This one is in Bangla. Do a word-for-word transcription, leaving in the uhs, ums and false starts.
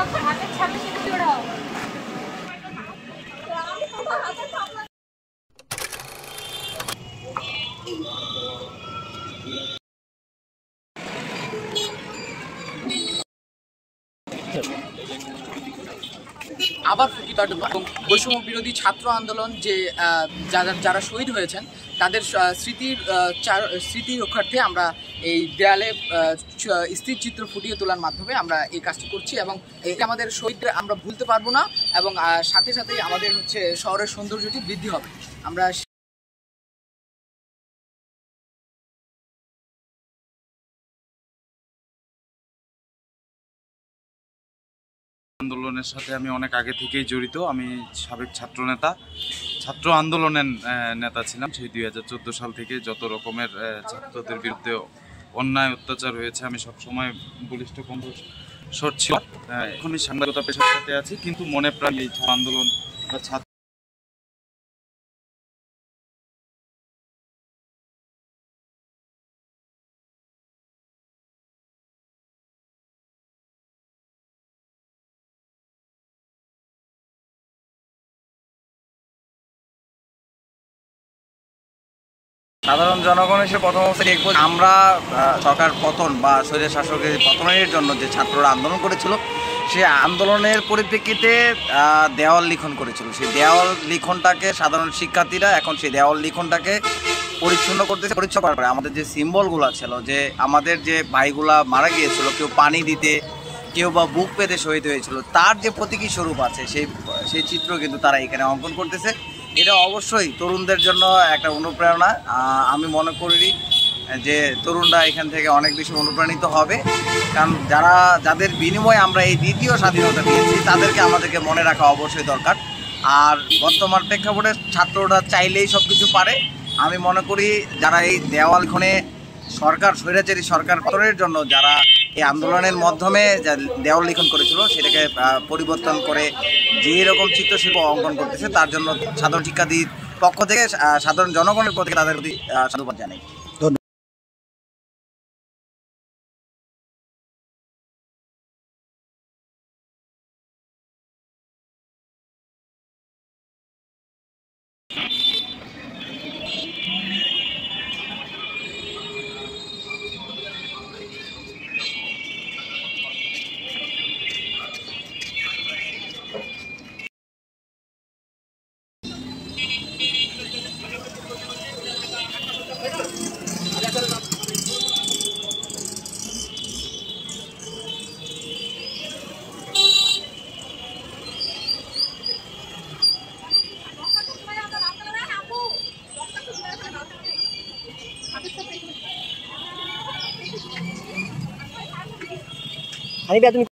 আবার বৈষম্য বিরোধী ছাত্র আন্দোলন যে যারা যারা শহীদ হয়েছেন তাদের স্মৃতির স্মৃতি রক্ষার্থে আমরা এই দেয়ালে স্থির চিত্র ফুটিয়ে তোলার মাধ্যমে আমরা এই কাজটি করছি এবং এটা আমাদের শহীদদের আমরা ভুলতে পারবো না এবং সাথে সাথেই আমাদের হচ্ছে শহরের সৌন্দর্যটি বৃদ্ধি হবে। আমরা আন্দোলনের সাথে আমি অনেক আগে থেকেই জড়িত। আমি সাবেক ছাত্রনেতা, ছাত্র আন্দোলনের নেতা ছিলাম সেই দুই হাজার চোদ্দো সাল থেকে। যত রকমের ছাত্রদের বিরুদ্ধে অন্যায় অত্যাচার হয়েছে আমি সবসময় বলিষ্ঠ কণ্ঠস্বর ছিলাম। এখন আমি সাংবাদিকতা পেশার সাথে আছি, কিন্তু মনে প্রায় এই আন্দোলন বা ছাত্র সাধারণ জনগণ এসে প্রথম অবস্থায় দেখব আমরা সরকার পতন বা স্বৈর শাসকের পতনের জন্য যে ছাত্ররা আন্দোলন করেছিল সেই আন্দোলনের পরিপ্রেক্ষিতে দেওয়াল লিখন করেছিল। সেই দেওয়াল লিখনটাকে সাধারণ শিক্ষার্থীরা এখন সেই দেওয়াল লিখনটাকে পরিচ্ছন্ন করতেছে। পরিচ্ছন্ন করার পরে আমাদের যে সিম্বলগুলো ছিল, যে আমাদের যে ভাইগুলা মারা গিয়েছিল, কেউ পানি দিতে, কেউ বা বুক পেতে শহীদ হয়েছিল, তার যে প্রতীকী স্বরূপ আছে সেই সেই চিত্র কিন্তু তারা এখানে অঙ্কন করতেছে। এটা অবশ্যই তরুণদের জন্য একটা অনুপ্রেরণা। আমি মনে করি যে তরুণরা এখান থেকে অনেক বেশি অনুপ্রাণিত হবে, কারণ যারা যাদের বিনিময়ে আমরা এই দ্বিতীয় স্বাধীনতা পেয়েছি তাদেরকে আমাদেরকে মনে রাখা অবশ্যই দরকার। আর বর্তমান প্রেক্ষাপটে ছাত্ররা চাইলেই সব কিছু পারে। আমি মনে করি যারা এই দেওয়ালখানে সরকার স্বৈরাচারী সরকার পতনের জন্য যারা এই আন্দোলনের মাধ্যমে যা দেওয়াল লিখন করেছিল সেটাকে পরিবর্তন করে যে রকম চিত্রশিল্প অঙ্কন করতেছে তার জন্য সাধারণ শিক্ষার্থীর পক্ষ থেকে সাধারণ জনগণের পক্ষ থেকে তাদের প্রতি সাধুবাদ জানাই। Hari biar